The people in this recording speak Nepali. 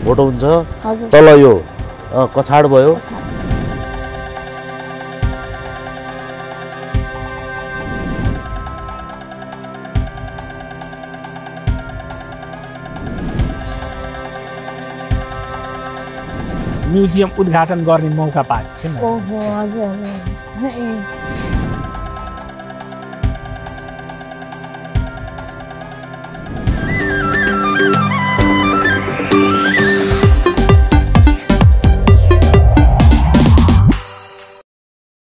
फोटो हुन्छ हजुर तल यो कछाड भयो म्युजियम उद्घाटन गर्ने मौका पाएको थिएन ओहो हजुर